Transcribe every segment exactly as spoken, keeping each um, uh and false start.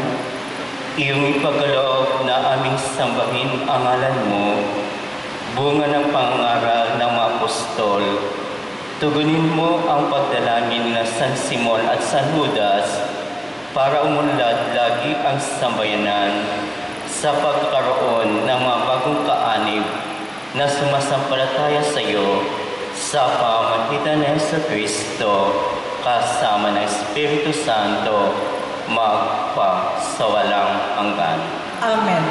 iyong ipagkaloob na aming sambahin ang ngalan mo, bunga ng pangaral ng mga apostol. Tugunin mo ang pagdalangin na San Simon at San Judas para umunlad lagi ang sambayanan sa pagkakaroon ng mga bagong kaanib na sumasampalataya sa iyo sa pamamagitan ng Jesucristo kasama ng Espiritu Santo magpasawalang hanggan. Amen.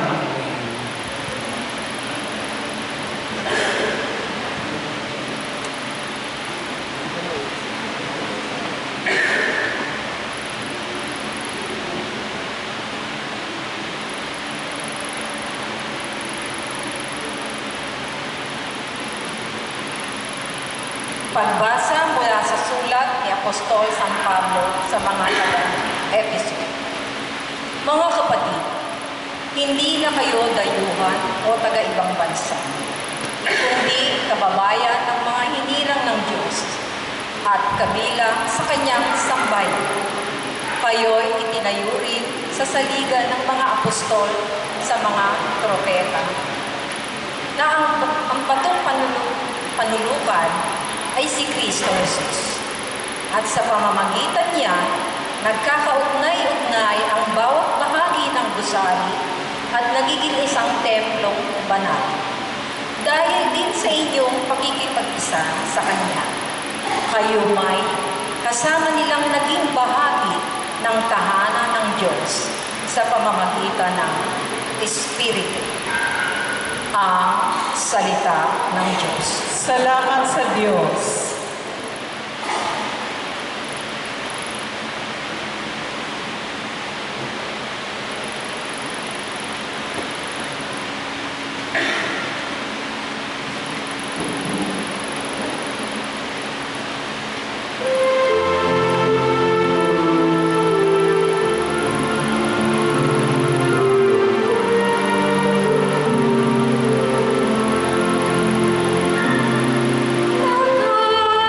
Pagbasa mula sa sulat ni Apostol San Pablo sa mga taga-Efeso. Mga kapatid, hindi na kayo dayuhan o taga-ibang bansa, kundi kababayan ng mga hinirang ng Diyos at kabilang sa kanyang sambayan. Kayo'y itinayo rin sa saligan ng mga apostol sa mga propeta, na ang, ang patong panulukan ay si Kristo Jesus. At sa pamamagitan niya, nagkakaugnay-ugnay ang bawat bahagi ng gusali at nagiging isang templong banal. Dahil din sa inyong pakikipag-isa sa Kanya, kayo may kasama nilang naging bahagi ng tahanan ng Diyos sa pamamagitan ng Espiritu. Ang salita ng Diyos. Salamat sa Diyos. Thank you.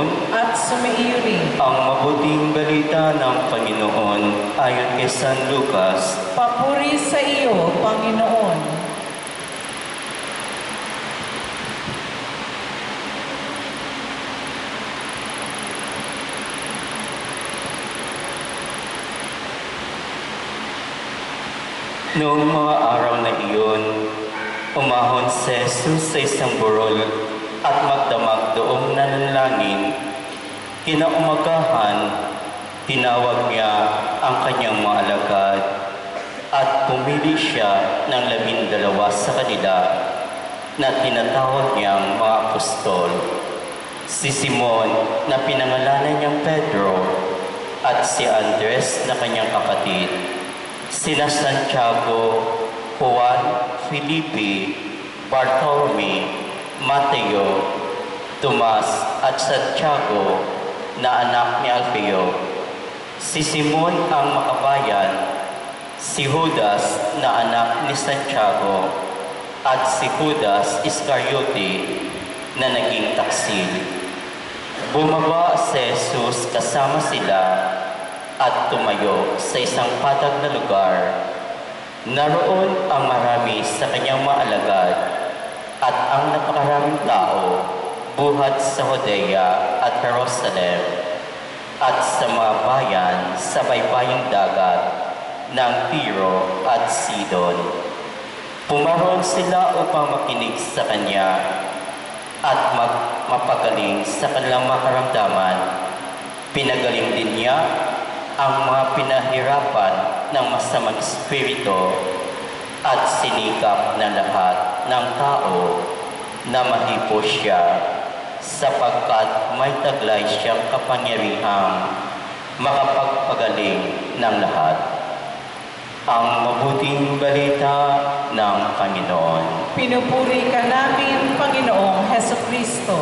Panginoon. At sumaiyo rin. Ang mabuting balita ng Panginoon ayon kay San Lucas. Papuri sa iyo, Panginoon. Noong mga araw na iyon, umahon si Jesus sa isang burol at magdamag doong nananalangin. Kinaumagahan, tinawag niya ang kanyang mga alagad at pumili siya ng labindalawa sa kanila na tinatawag niyang mga apostol. Si Simon na pinangalanan niyang Pedro at si Andres na kanyang kapatid, sina Santiago, Juan, Felipe, Bartolome, Mateo, Tomas at Santiago na anak ni Alfeo, si Simon ang makabayan, si Judas na anak ni Santiago, at si Judas Iscariote na naging taksil. Bumaba si Jesus kasama sila at tumayo sa isang patag na lugar. Naroon ang marami sa kanyang mga alagad at ang napakaraming tao buhat sa Judea at Jerusalem at sa mga bayan sa baybaying dagat ng Tiro at Sidon. Pumaroon sila upang makinig sa kanya at mag- mapagaling sa kanilang mga karamdaman. Pinagaling din niya ang mga pinahirapan ng masamang espiritu at sinikap ng lahat ng tao na mahipo siya sapagkat may taglay siyang kapangyarihang makapagpagaling ng lahat. Ang mabuting balita ng Panginoon. Pinupuri ka namin, Panginoong Hesukristo.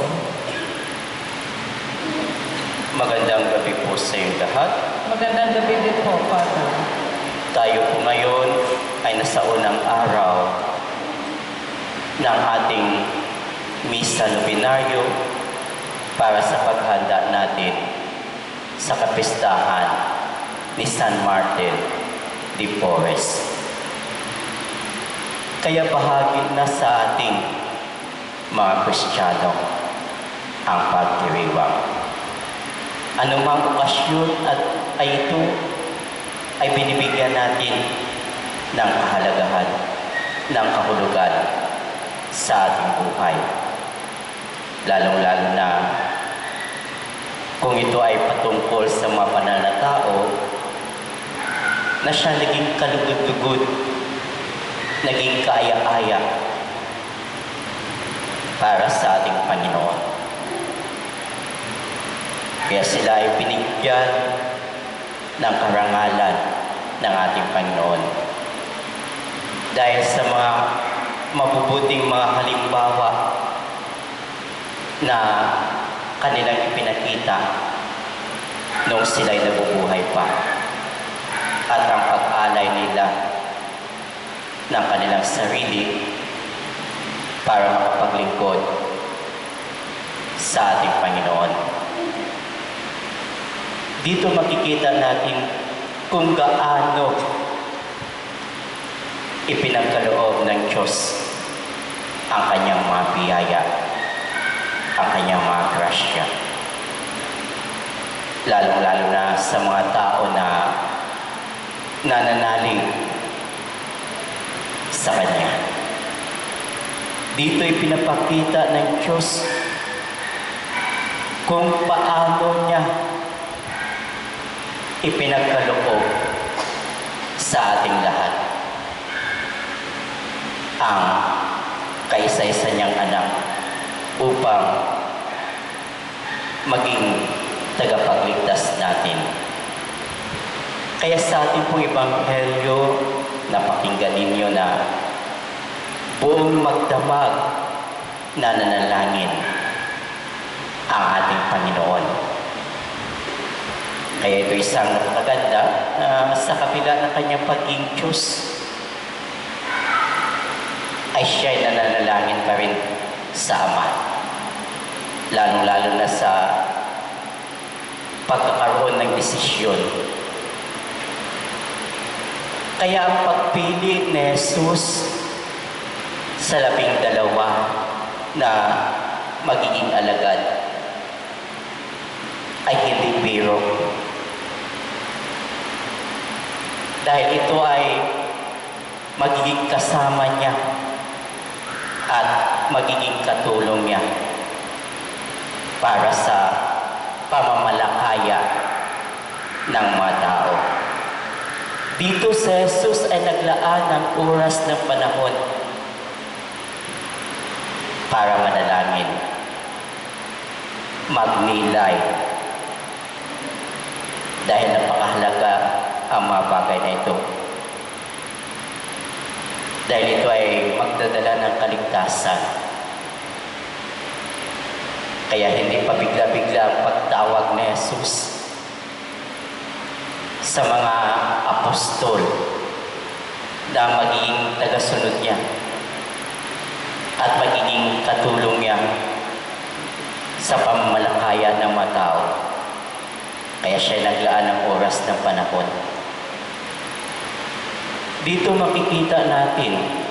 Magandang gabi po sa inyong lahat. Magandang gabi din po, Father. Tayo po ngayon ay nasa unang araw ng ating Misa Novenario para sa paghanda natin sa kapistahan ni San Martin de Porres. Kaya bahagi na sa ating mga Kristiyano ang pagdiriwang. Anumang okasyon at ay ito ay binibigyan natin ng kahalagahan, ng kahulugan sa ating buhay. Lalong-lalo na kung ito ay patungkol sa mga pananatao na siya naging kalugod-lugod, naging kaaya-aya para sa ating Panginoon. Kaya sila ay binigyan ng karangalan ng ating Panginoon. Dahil sa mga mabubuting mga halimbawa na kanilang ipinakita noong sila'y nabubuhay pa. At ang pag-alay nila ng kanilang sarili para makapaglingkod sa ating Panginoon. Dito makikita natin kung gaano ipinagkaloob ng Diyos ang kanyang mga biyaya, ang kanyang mga grasya. Lalong-lalo na sa mga tao na nananalig sa Kanya. Dito ay pinapakita ng Diyos kung paano niya ipinagkaloob sa ating lahat ang kaisa-isa niyang anak upang maging tagapagligtas natin. Kaya sa ating pong Ebanghelyo, napakinggan ninyo na buong magdamag na nanalangin ang ating Panginoon. Kaya ito isang napakaganda uh, sa kabila ng kanyang pagiging Diyos ay siya'y nananalangin pa rin sa Ama. Lalong-lalo na sa pagkakaroon ng desisyon. Kaya ang pagpili ni Jesus sa labing dalawa na magiging alagad ay hindi biro. Dahil ito ay magiging kasama niya at magiging katulong niya para sa pamamalakaya ng mga tao. Dito si Jesus ay naglaan ng oras ng panahon para manalangin, magnilay, dahil napakahalaga ang mga bagay na ito. Dahil ito ay magdadala ng kaligtasan. Kaya hindi pa bigla-bigla ang pagtawag ni Jesus sa mga apostol na magiging tagasunod niya at magiging katulong niya sa pamamalakaya ng mga tao. Kaya siya naglaan ng oras ng panahon. Dito makikita natin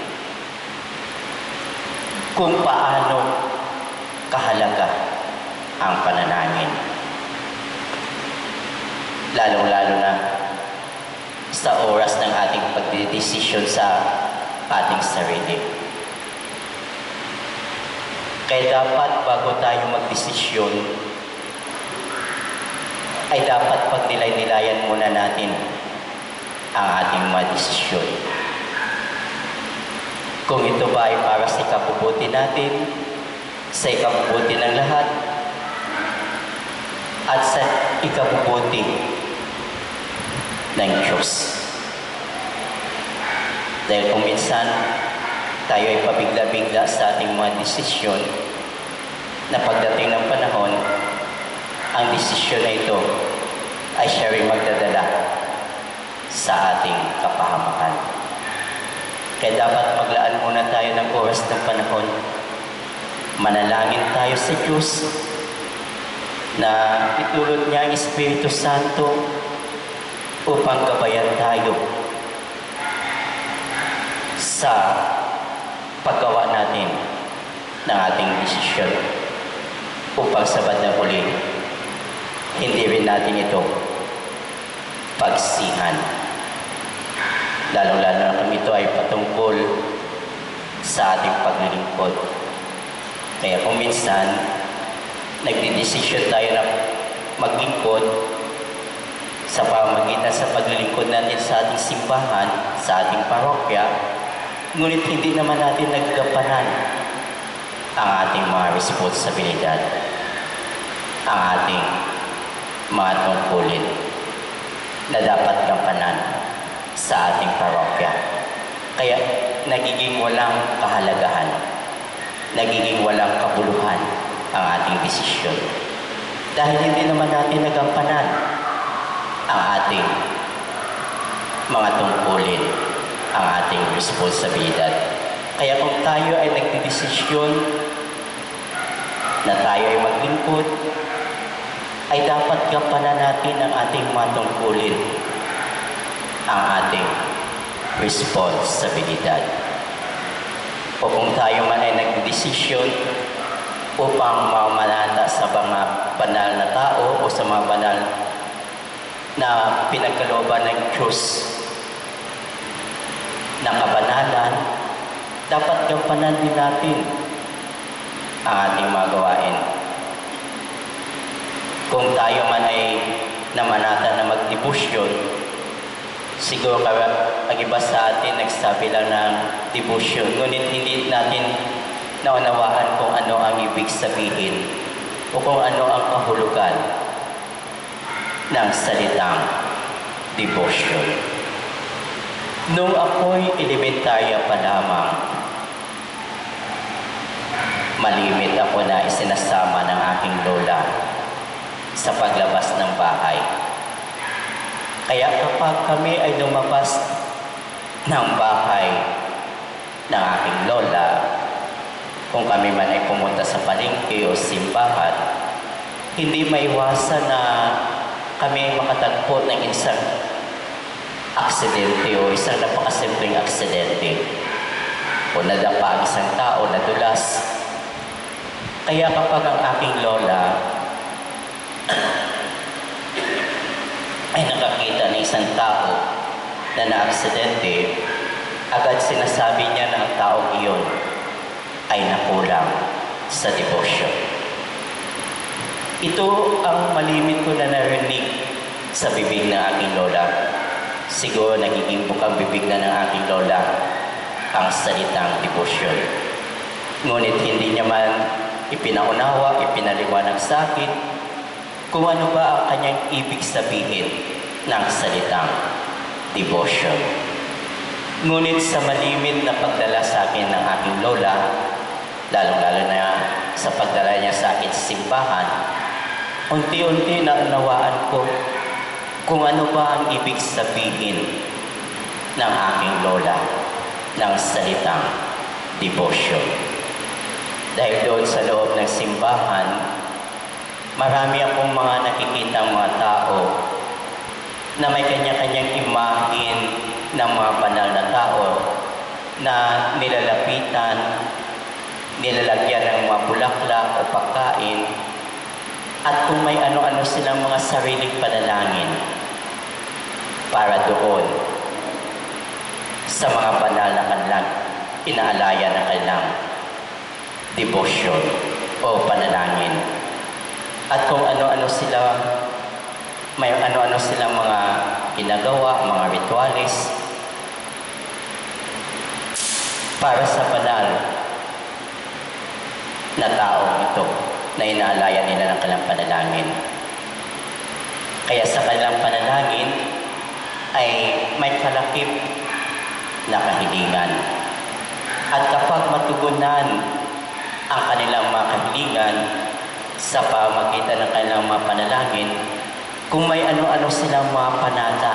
kung paano kahalaga ang panalangin. Lalong-lalo na sa oras ng ating pagdidesisyon sa ating sarili. Kaya dapat bago tayo magdesisyon, ay dapat pagnilay-nilayan muna natin ang ating mga desisyon. Kung ito ba ay para sa ikabubuti natin, sa ikabubuti ng lahat, at sa ikabubuti ng Diyos. Dahil kung minsan tayo ay pabigla-bigla sa ating mga desisyon, na pagdating ng panahon, ang desisyon na ito ay siya rin magdadala sa ating kapahamakan. Kaya dapat maglaan muna tayo ng oras ng panahon. Manalangin tayo sa Diyos na itulot niya ang Espiritu Santo upang gabayan tayo sa paggawa natin ng ating desisyon upang sa bandang huli hindi rin natin ito pagsihan. Lalong-lalo na kung ito ay patungkol sa ating paglilingkod. Kaya kung minsan nagdidesisyon tayo na maglingkod sa pamamagitan sa paglilingkod natin sa ating simbahan, sa ating parokya, ngunit hindi naman natin naggampanan ang ating mga responsibilidad, ang ating mga tungkulin na dapat gampanan sa ating parokya. Kaya nagiging walang kahalagahan, nagiging walang kabuluhan ang ating desisyon. Dahil hindi naman natin nagampanan ang ating mga tungkulin, ang ating responsibilidad. Kaya kung tayo ay nagdidesisyon na tayo ay maglingkod, ay dapat gampanan natin ang ating mga tungkulin, ang ating responsibilidad. O kung tayo man ay nagdesisyon upang mamanata sa mga banal na tao o sa mga banal na pinagkalooban ng Diyos na kabanalan, dapat gampanan din natin ang ating mga gawain. Kung tayo man ay namanata na magdebosyon, siguro ang iba sa atin nagsabi lang ng debosyon, ngunit hindi natin naunawaan kung ano ang ibig sabihin o kung ano ang kahulugan ng salitang devotion. Nung ako'y elementarya pa lamang, malimit ako na isinasama ng aking lola sa paglabas ng bahay. Kaya kapag kami ay lumabas ng bahay ng aking lola, kung kami man ay pumunta sa palengke o simbahan, hindi maiwasan na kami ay makatagpo ng isang aksidente o isang napakasimpleng aksidente o nadapa ang isang tao, nadulas. Kaya kapag ang aking lola ay nakakita ng isang tao na naaksidente, agad sinasabi niya na ang taong iyon ay nakulang sa debosyon. Ito ang malimit ko na narinig sa bibig ng aking lola. Siguro nagiging bukang bibig na ng aking lola ang salitang debosyon. Ngunit hindi niya man ipinaunawa, ipinaliwanag sa akin kung ano ba ang kanyang ibig sabihin ng salitang devotion. Ngunit sa malimit na pagdala sa akin ng aking lola, lalong-lalo na sa pagdala niya sa akin sa simbahan, unti-unti na unawaan ko kung ano ba ang ibig sabihin ng aking lola ng salitang devotion. Dahil doon sa loob ng simbahan, marami akong mga nakikitang mga tao na may kanya-kanyang imahin ng mga banal na tao na nilalapitan, nilalagyan ng mga bulaklak o pagkain, at kung may ano-ano silang mga sariling panalangin para doon sa mga banal na kanilang inaalaya ng kanilang devotion o panalangin. At kung ano-ano sila, may ano-ano silang mga ginagawa, mga ritualis para sa banal na taong ito na inaalaya nila ng kanilang panalangin. Kaya sa kanilang panalangin ay may kalakip na kahilingan. At kapag matugunan ang kanilang mga kahilingan sa pamagitan ng kanilang mga panalangin, kung may ano-ano silang mga panata,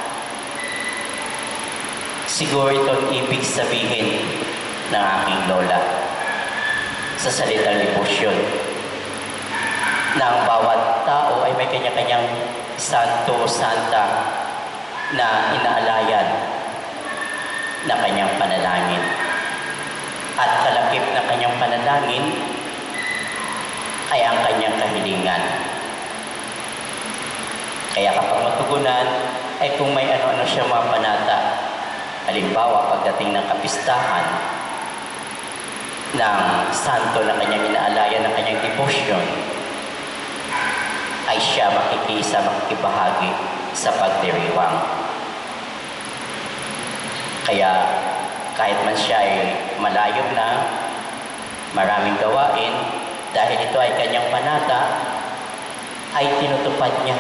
siguro itong ibig sabihin ng aking lola sa salitang devotion na ang bawat tao ay may kanya-kanyang santo o santa na inaalayan na kanyang panalangin. At kalakip ng kanyang panalangin ay ang kanyang kahilingan. Kaya kapag matugunan, ay kung may ano-ano siya mga panata, halimbawa pagdating ng kapistahan ng santo na kanyang inaalayan ng kanyang devotion, ay siya makikisa, makikibahagi sa pagdiriwang. Kaya kahit man siya ay malayo na, maraming gawain, dahil ito ay kanyang panata, ay tinutupad niya.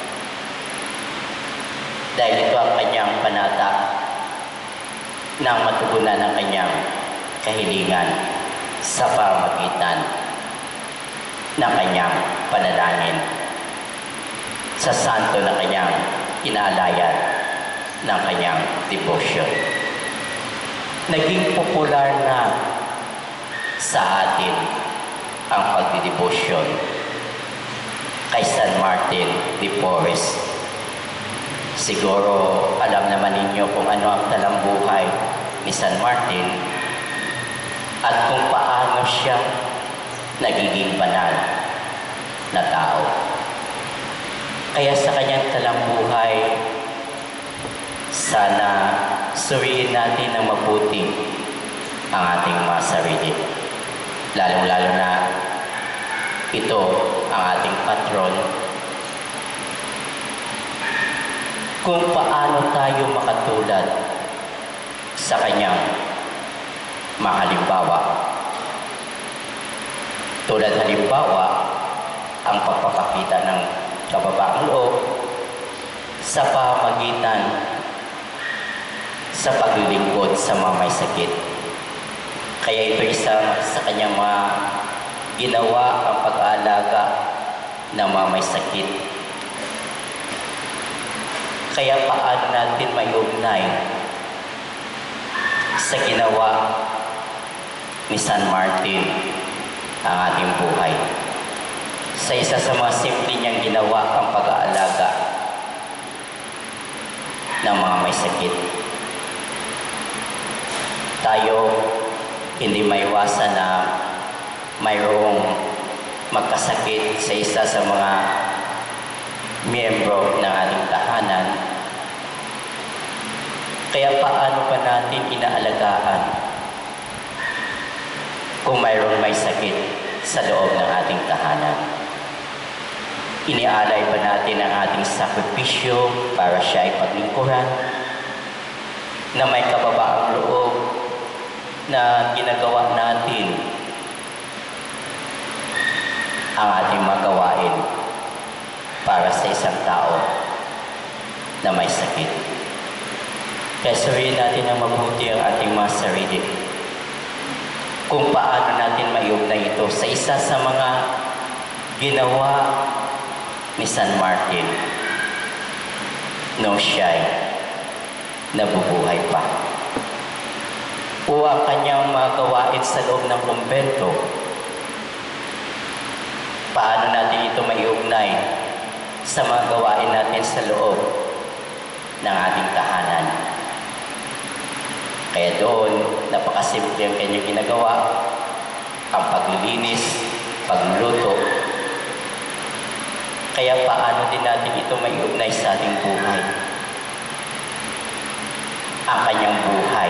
Dahil ito ang kanyang panata nang matugunan ng kanyang kahilingan sa pamagitan ng kanyang panalangin sa santo na kanyang inaalayan ng kanyang devotion. Naging popular na sa atin ang pagdidebosyon kay San Martin de Porres. Siguro alam naman ninyo kung ano ang talambuhay ni San Martin at kung paano siya nagiging banal na tao. Kaya sa kanyang talambuhay, sana suriin natin ng mabuti ang ating mga sarili. Lalong-lalo na ito ang ating patron. Kung paano tayo makatulad sa kanyang mga halimbawa. Tulad halimbawa, ang pagpapakita ng kababaang loob sa pamagitan sa paglilingkod sa mga may sakit. Kaya ito isang sa kanyang mga ginawa ang pag-aalaga ng mga may sakit. Kaya paano natin maiugnay sa ginawa ni San Martin ang ating buhay? Sa isa sa mga simple niyang ginawa ang pag-aalaga ng mga may sakit. Tayo hindi maiwasan na mayroong magkasakit sa isa sa mga miyembro ng ating tahanan. Kaya paano pa natin inaalagaan kung mayroong may sakit sa loob ng ating tahanan? Inialay pa natin ang ating sakripisyo para siya ay paglingkuran, na may kababaang loob na ginagawa natin ang ating magawain para sa isang tao na may sakit. Kaya sabihin natin ang mabuti ang ating mga sarili kung paano natin maiugnay ito sa isa sa mga ginawa ni San Martin nung siya'y nabubuhay pa. O ang kanyang mga gawain sa loob ng kumbento, paano natin ito maiugnay sa mga gawain natin sa loob ng ating tahanan. Kaya doon, napakasimple ang kanyang ginagawa, ang paglilinis, pagluluto. Kaya paano din natin ito maiugnay sa ating buhay? Ang kanyang buhay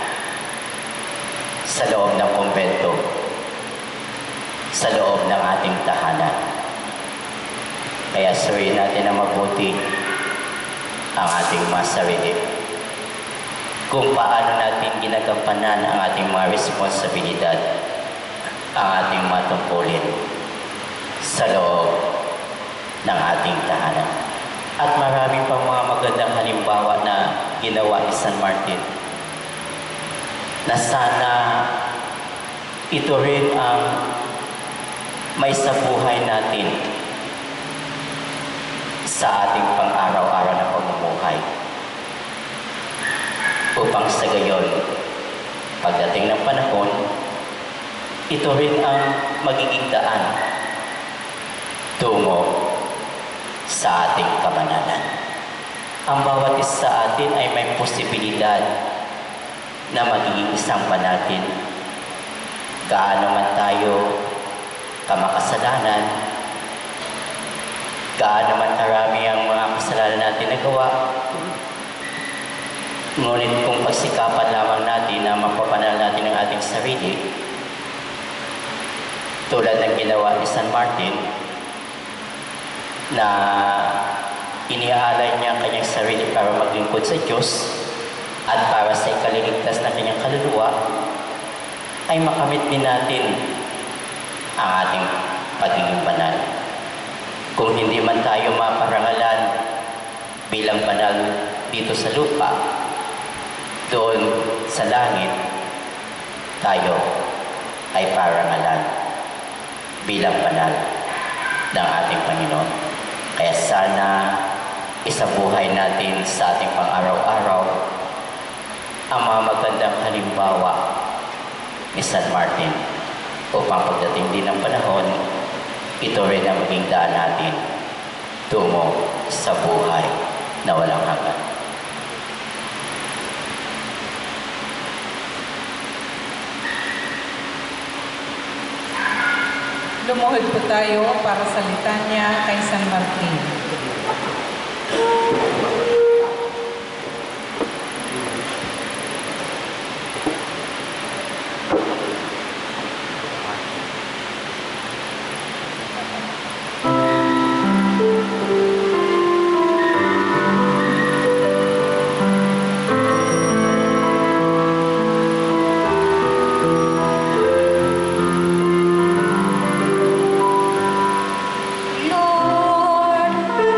sa loob ng kumbento, sa loob ng ating tahanan. Kaya suriin natin na mabuti ang ating mga sarili, kung paano natin ginagampanan ang ating mga responsibilidad, ang ating mga tungkulin sa loob ng ating tahanan. At marami pang mga magandang halimbawa na ginawa ni San Martin, na sana ito rin ang may sa buhay natin sa ating pang-araw-araw na pamumuhay. Upang sa gayon, pagdating ng panahon, ito rin ang magiging daan tungo sa ating kabanalan. Ang bawat isa sa atin ay may posibilidad na magiging isang banal din. Gaano man tayo kamakasalanan, gaano man karami ang mga kasalanan natin nagawa, ngunit kung pagsikapan lamang natin na mapapanal natin ang ating sarili, tulad ng ginawa ni San Martin, na iniaalay niya ang kanyang sarili para maglingkod sa Diyos at para sa ikaliligtas ng kanyang kaluluwa, ay makamit din natin ang ating pagiging banal. Kung hindi man tayo maparangalan bilang banal dito sa lupa, doon sa langit, tayo ay parangalan bilang banal ng ating Panginoon. Kaya sana isabuhay natin sa ating pang-araw-araw ang mga magandang halimbawa ni San Martin, upang pagdating din ng panahon, ito rin ang maging daan natin tungo sa buhay na walang hanggan. Lumuhod po tayo para sa litanya kay San Martin. Lord,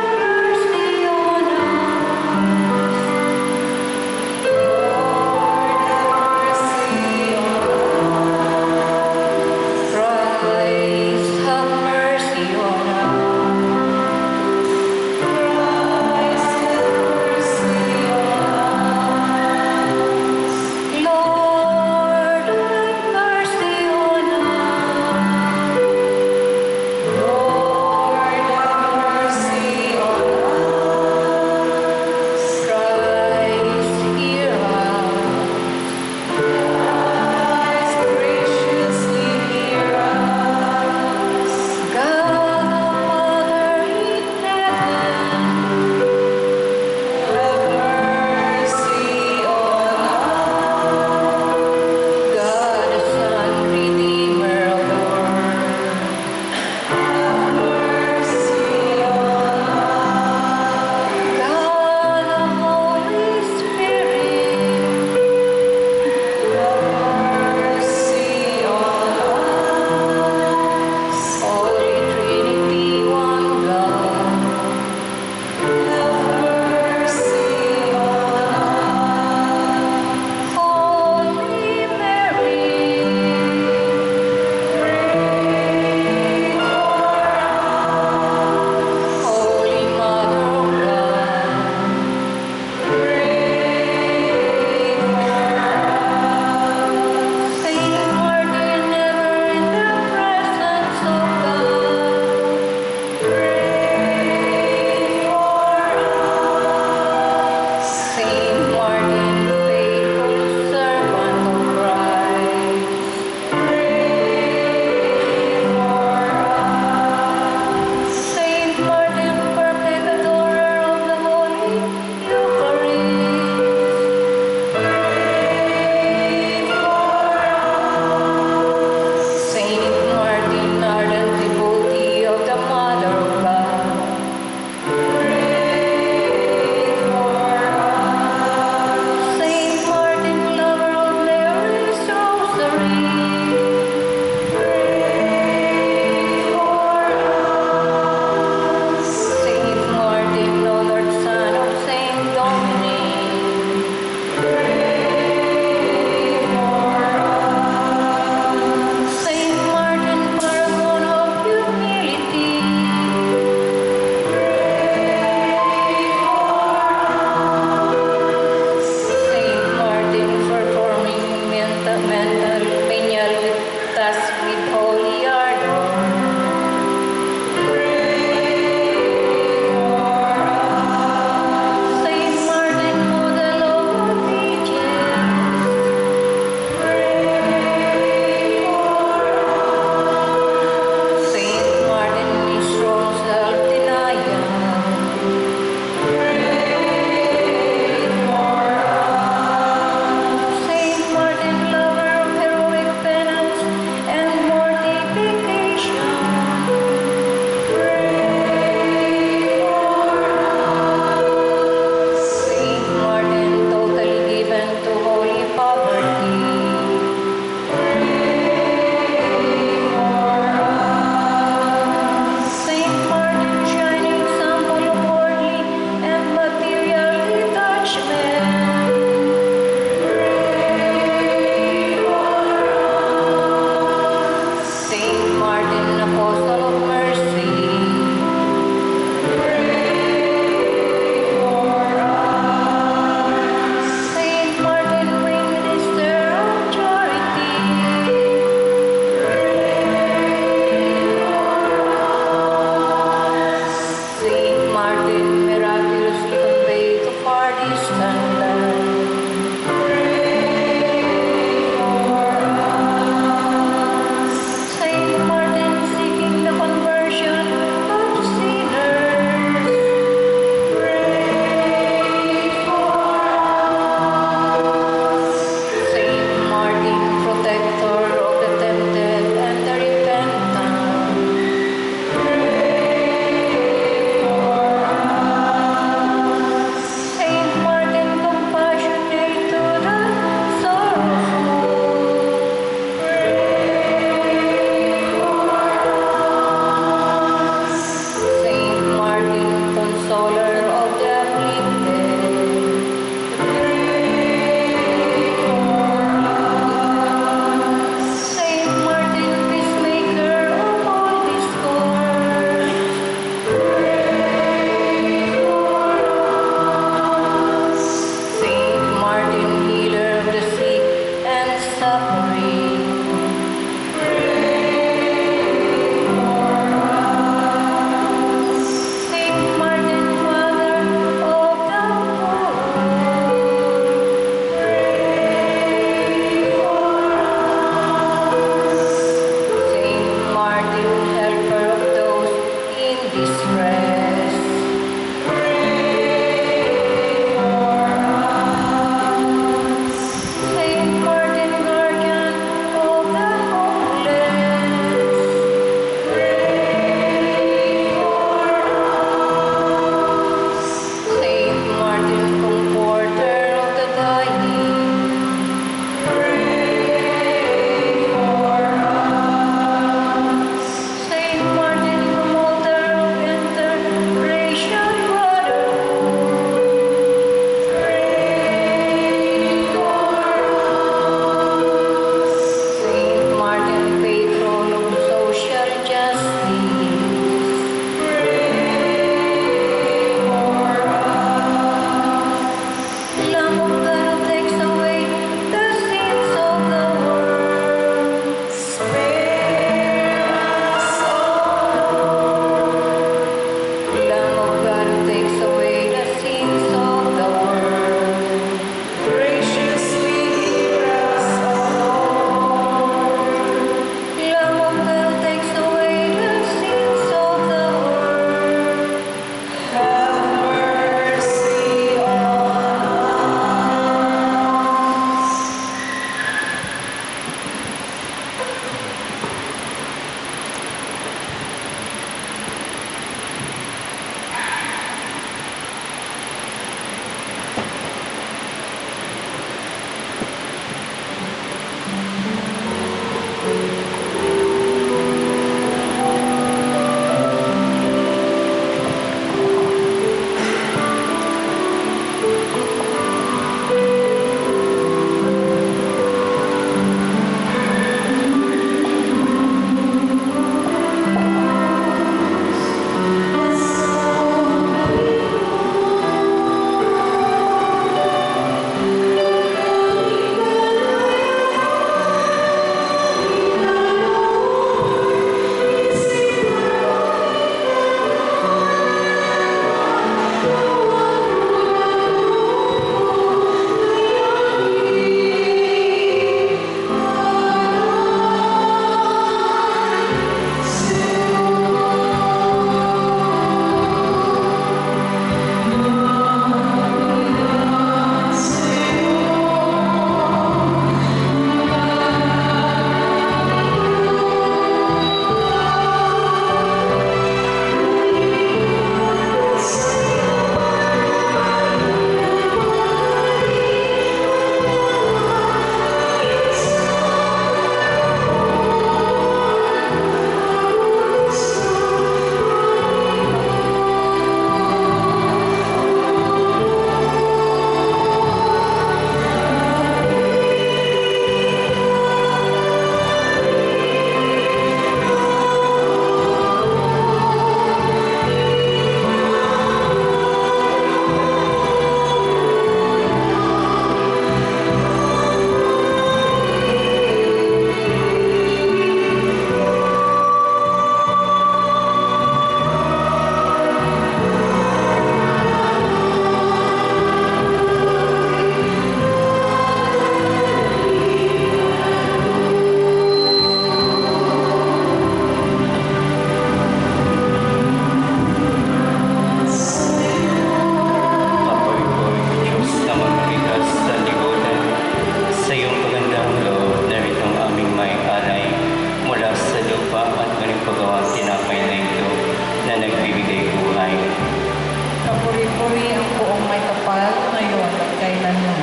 Kapuri-puri ang buong may kapal, ngayon at kailanman.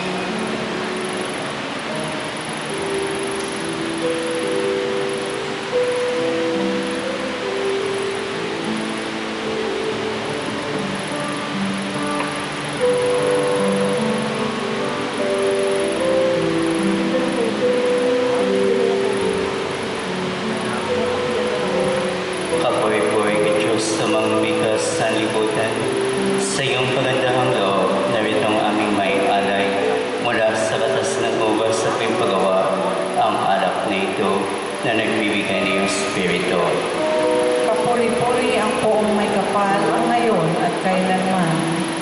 Kapuri-puri ka Diyos sa mga bigas sa libutan. Sa iyong pagandahang loob, naritong aming may alay mula sa batas ng ubas sa pagpagawa ang alak na ito na nagbibigay ng iyong Espiritu. Kapuri-puri ang buong may kapal, ang ngayon at kailanman.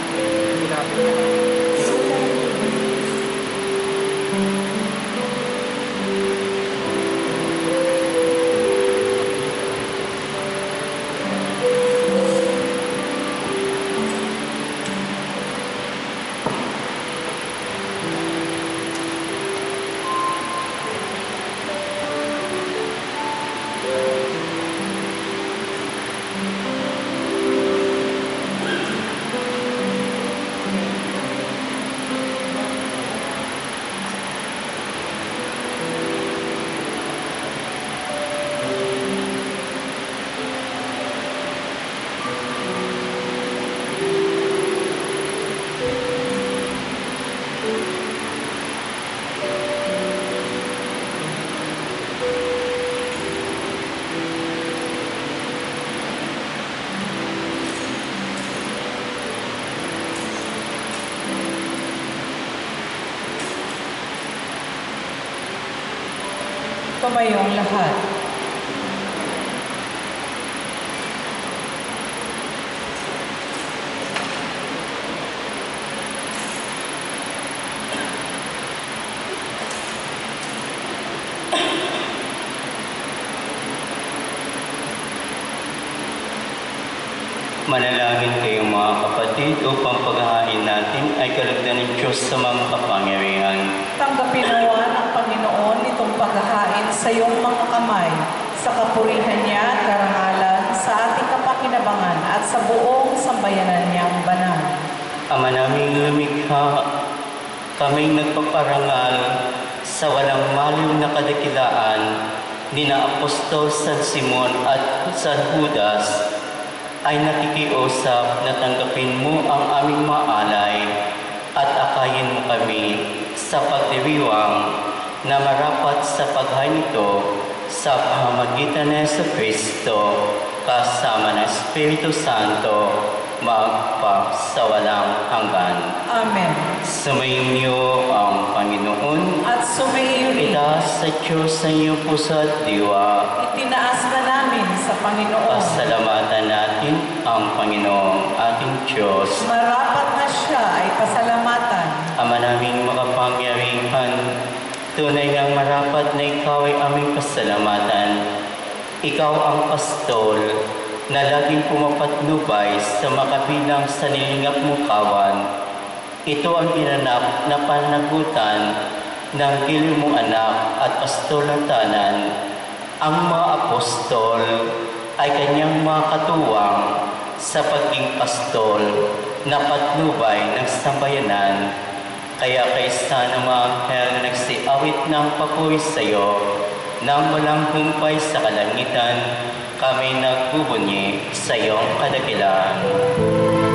Tumayong lahat. Manalangin kayong mga kapatid upang paghahain natin ay kalugdan ng Diyos sa mga kapangyarihan. Tanggapin nawa ng Panginoon itong paghahain sa iyong mga kamay, sa kapurihan niya at karangalan, sa ating kapakinabangan at sa buong sambayanan niyang banal. Ama naming lumikha, kaming nagpaparangal sa walang maliw na kadakilaan ni na Apostol San Simon at San Judas, ay nakikiusap na tanggapin mo ang aming maalay at akayin mo kami sa pagdiriwang na marapat sa paghain ito sa pamamagitan ni Jesucristo kasama ng Espiritu Santo magpasawalang hanggan. Amen. Sumainyo ang Panginoon At sumayo rin, itaas sa Diyos sa iyong puso at diwa. itinaas na namin sa Panginoon. Pasalamatan natin ang Panginoong ating Diyos. Marapat na siya ay pasalamatan. Ama naming makapangyarihan, tunay ngang marapat na ikaw ay aming pasalamatan. Ikaw ang pastol na laging pumapatnubay sa makabilang sa nilingap mong kawan. Ito ang ginanap na panagutan ng giliw mong anak at pastol ng tanan. Ang mga apostol ay kanyang mga katuwang sa pagiging pastol na patnubay ng sambayanan. Kaya kaysa ng mga anghel na nagsiawit ng papuri sa iyo, nang walang humpay sa kalangitan, kami nagbubunyi sa iyong kadakilaan.